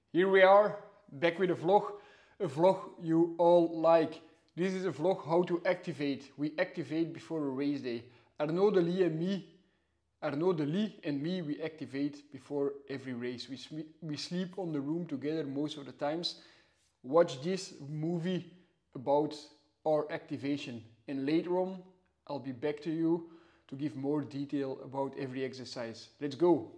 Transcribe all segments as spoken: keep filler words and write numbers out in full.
Here we are, back with a vlog, a vlog you all like. This is a vlog how to activate. We activate before a race day. Arnaud Delis and me, Arnaud Delis and me, we activate before every race. We, we sleep on the room together most of the times. Watch this movie about our activation. And later on, I'll be back to you to give more detail about every exercise. Let's go!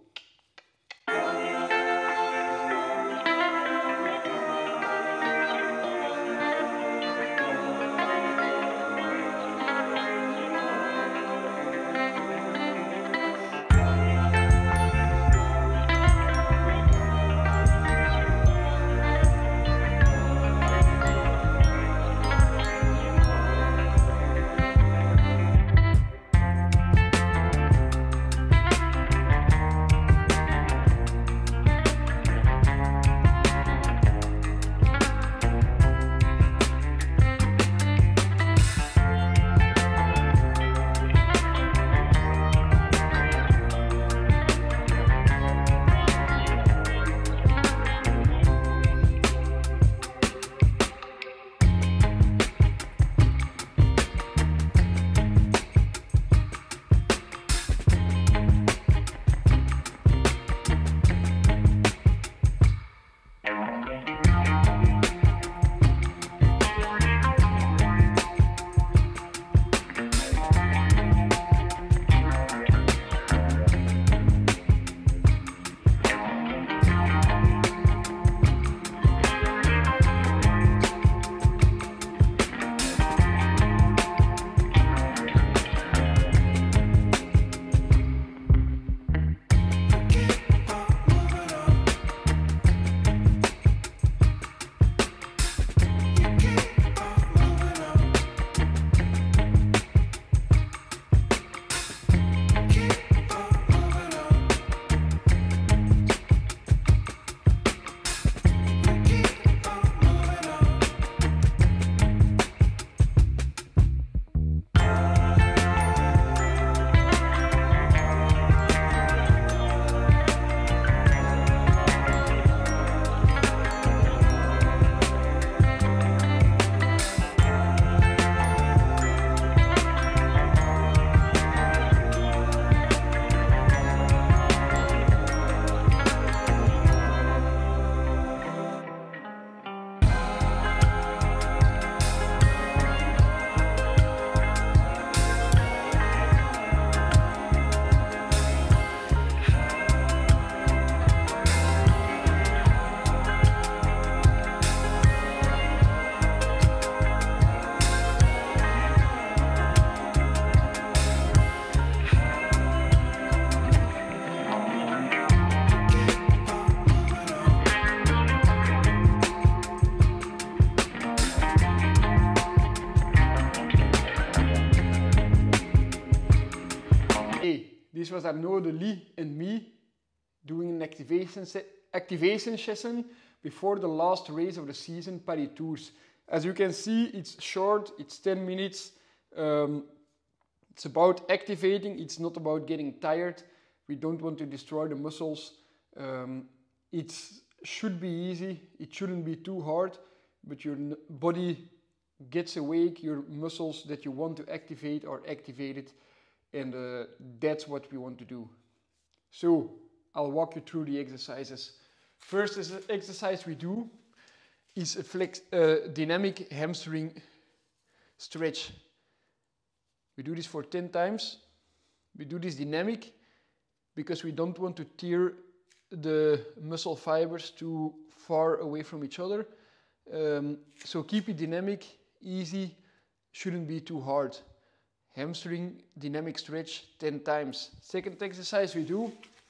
This was Arnaud Delis and me doing an activation, se activation session before the last race of the season, Paris Tours. As you can see, it's short, it's ten minutes. Um, it's about activating, it's not about getting tired. We don't want to destroy the muscles. Um, it should be easy, it shouldn't be too hard, but your body gets awake, your muscles that you want to activate are activated. And uh, that's what we want to do. So I'll walk you through the exercises. First exercise we do is a flex, uh, dynamic hamstring stretch. We do this for ten times. We do this dynamic because we don't want to tear the muscle fibers too far away from each other. Um, so keep it dynamic, easy, shouldn't be too hard. Hamstring dynamic stretch ten times. Second exercise we do,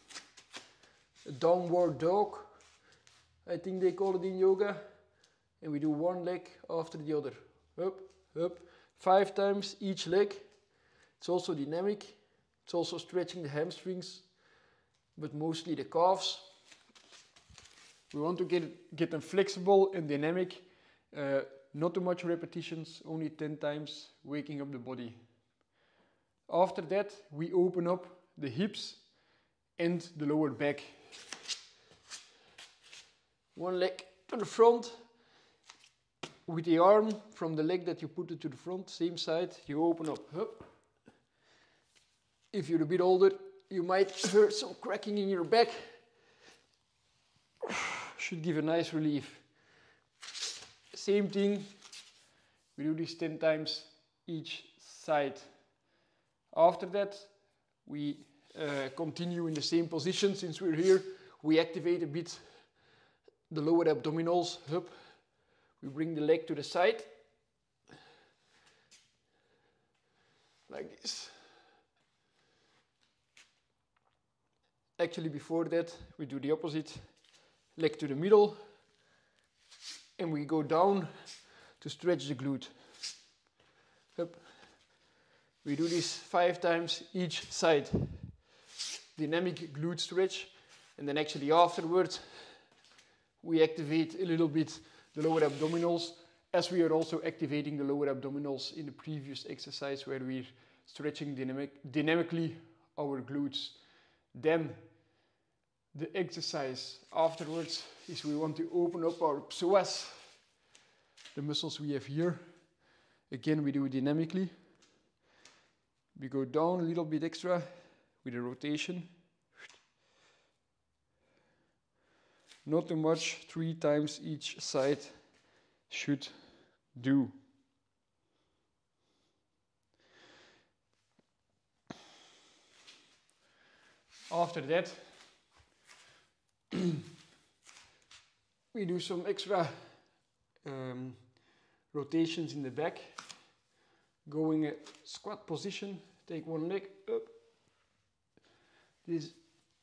a downward dog, I think they call it in yoga, and we do one leg after the other, up, up, five times each leg. It's also dynamic, it's also stretching the hamstrings, but mostly the calves. We want to get, get them flexible and dynamic, uh, not too much repetitions, only ten times, waking up the body. After that, we open up the hips and the lower back. one leg to the front, with the arm from the leg that you put it to the front, same side, you open up. Hup. If you're a bit older, you might hear some cracking in your back. Should give a nice relief. Same thing, we do this ten times each side. After that, we uh, continue in the same position. Since we're here, we activate a bit the lower abdominals. Hup. We bring the leg to the side, like this. Actually, before that, we do the opposite. Leg to the middle, and we go down to stretch the glute. Up. We do this five times each side. Dynamic glute stretch, and then actually afterwards we activate a little bit the lower abdominals, as we are also activating the lower abdominals in the previous exercise where we're stretching dynamic, dynamically our glutes. Then the exercise afterwards is we want to open up our psoas, the muscles we have here. Again, we do it dynamically. We go down a little bit extra with a rotation. Not too much, three times each side should do. After that, we do some extra um, rotations in the back, going a squat position, take one leg up. This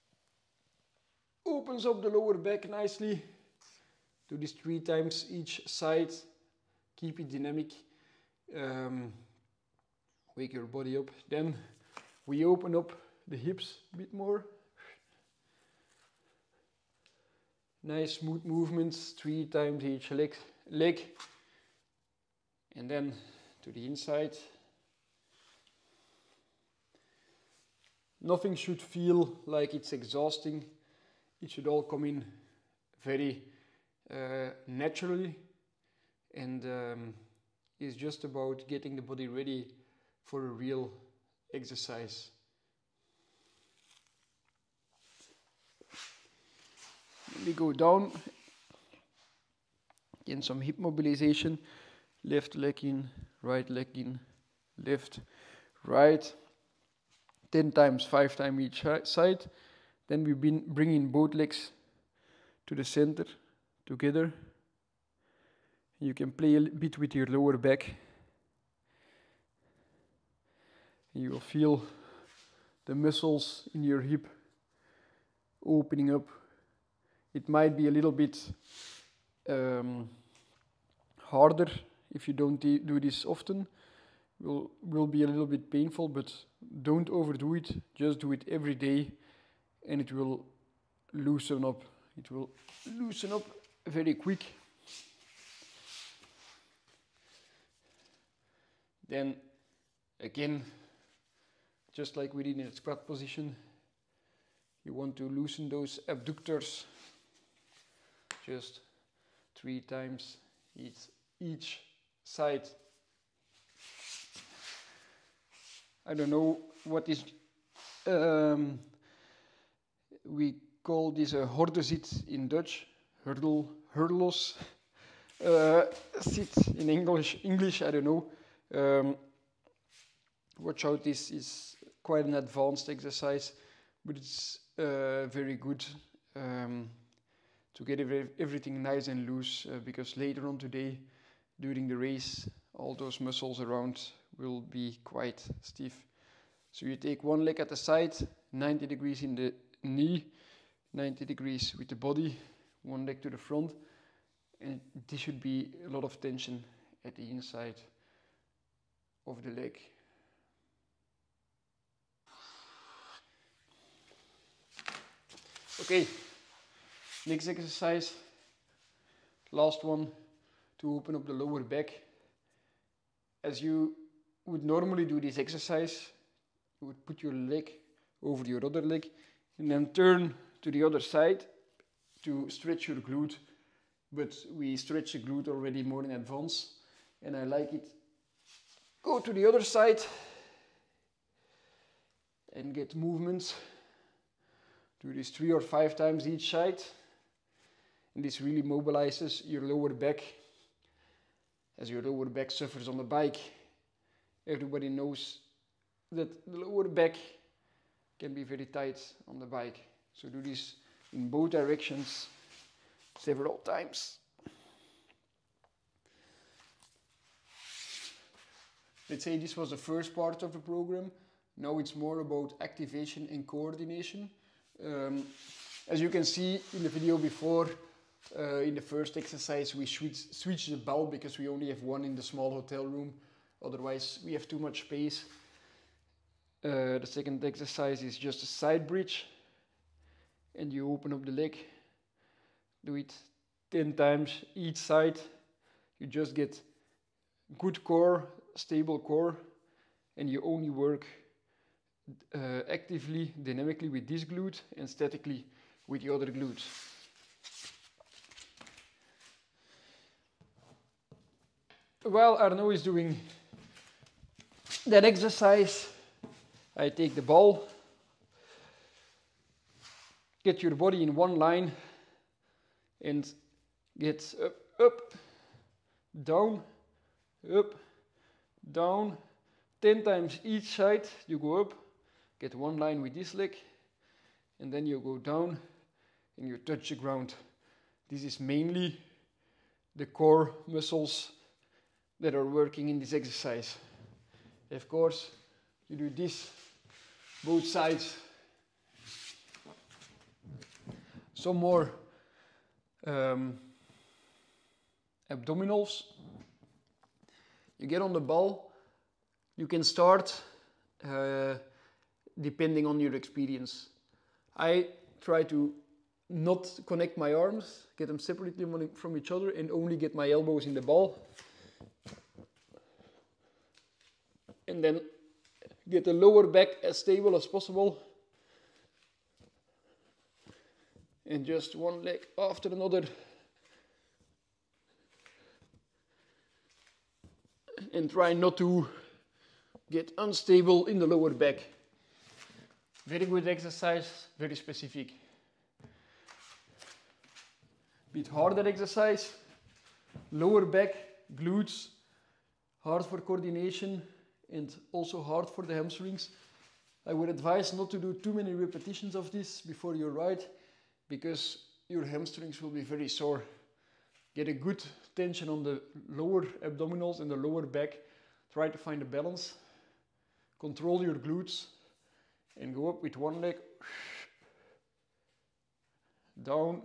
opens up the lower back nicely. Do this three times each side. Keep it dynamic. Um, wake your body up. Then we open up the hips a bit more. Nice smooth movements, three times each leg, leg. And then to the inside. Nothing should feel like it's exhausting. It should all come in very uh, naturally, and um, it's just about getting the body ready for a real exercise. We go down, again some hip mobilization, left leg in, right leg in, left, right, ten times, five times each side. Then we bring in both legs to the center together. You can play a bit with your lower back. You will feel the muscles in your hip opening up. It might be a little bit um, harder if you don't do this often. Will will be a little bit painful, but don't overdo it. Just do it every day, and it will loosen up. It will loosen up very quick. Then again, just like we did in the squat position, you want to loosen those abductors. Just three times each, each side. I don't know what is, um, we call this a hordenzit in Dutch, hurdle, hurdles, uh, sit in English, English, I don't know. Um, watch out, this is quite an advanced exercise, but it's uh, very good um, to get everything nice and loose, uh, because later on today, during the race, all those muscles around will be quite stiff. So you take one leg at the side, ninety degrees in the knee, ninety degrees with the body, one leg to the front, and this should be a lot of tension at the inside of the leg. Okay, next exercise, last one, to open up the lower back. As you would normally do this exercise, you would put your leg over your other leg and then turn to the other side to stretch your glute but we stretch the glute already more in advance, and I like it. Go to the other side and get movements. Do this three or five times each side, and this really mobilizes your lower back, as your lower back suffers on the bike. Everybody knows that the lower back can be very tight on the bike. So do this in both directions several times. Let's say this was the first part of the program. Now it's more about activation and coordination. Um, as you can see in the video before, uh, in the first exercise we switch, switch the ball because we only have one in the small hotel room. Otherwise we have too much space. Uh, the second exercise is just a side bridge, and you open up the leg. Do it ten times each side. You just get good core, stable core, and you only work uh, actively, dynamically with this glute and statically with the other glutes. While Arnaud is doing that exercise, I take the ball, get your body in one line, and get up, up, down, up, down. ten times each side you go up, get one line with this leg, and then you go down and you touch the ground. This is mainly the core muscles that are working in this exercise. Of course, you do this both sides. Some more um, abdominals. You get on the ball. You can start uh, depending on your experience. I try to not connect my arms, get them separately from each other, and only get my elbows in the ball. And then get the lower back as stable as possible. And just one leg after another. And try not to get unstable in the lower back. Very good exercise, very specific. Bit harder exercise. Lower back, glutes, hard for coordination and also hard for the hamstrings. I would advise not to do too many repetitions of this before you ride, because your hamstrings will be very sore. Get a good tension on the lower abdominals and the lower back. Try to find a balance. Control your glutes and go up with one leg. Down.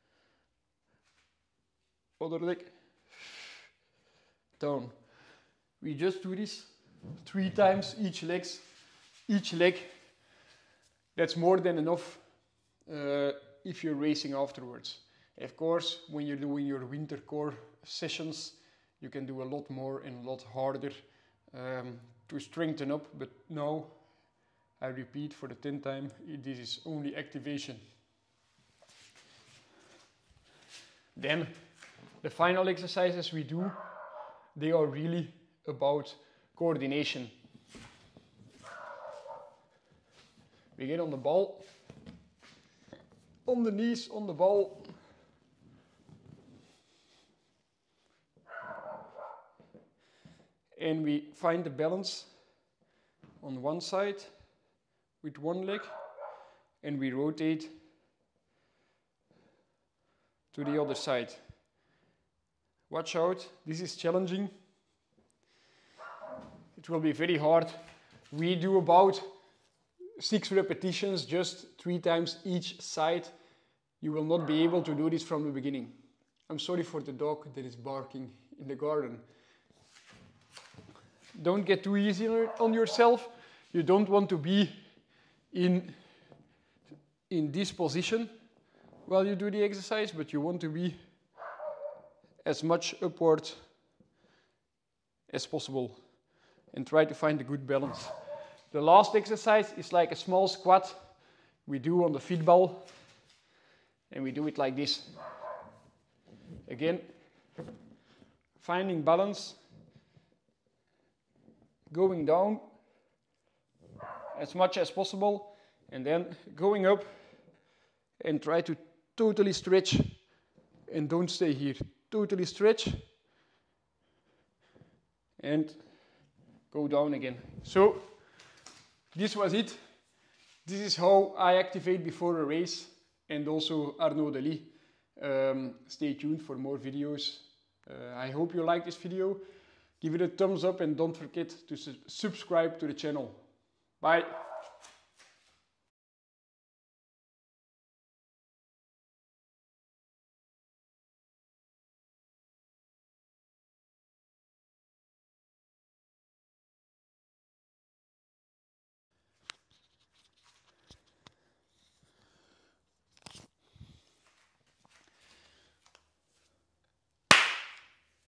Other leg. Down. We just do this three times each legs, each leg. That's more than enough uh, if you're racing afterwards. Of course, when you're doing your winter core sessions, you can do a lot more and a lot harder um, to strengthen up. But now, I repeat for the tenth time, this is only activation. Then, the final exercises we do, they are really about coordination. We get on the ball, on the knees, on the ball. And we find the balance on one side with one leg, and we rotate to the other side. Watch out, this is challenging. It will be very hard. We do about six repetitions, just three times each side. You will not be able to do this from the beginning. I'm sorry for the dog that is barking in the garden. Don't get too easy on yourself. You don't want to be in, in this position while you do the exercise, but you want to be as much upward as possible and try to find a good balance. The last exercise is like a small squat we do on the feet ball, and we do it like this. Again, finding balance, going down as much as possible, and then going up and try to totally stretch and don't stay here. Totally stretch and go down again. So this was it. This is how I activate before a race, and also Arnaud Delis. Um, stay tuned for more videos. Uh, I hope you like this video. Give it a thumbs up and don't forget to su subscribe to the channel. Bye.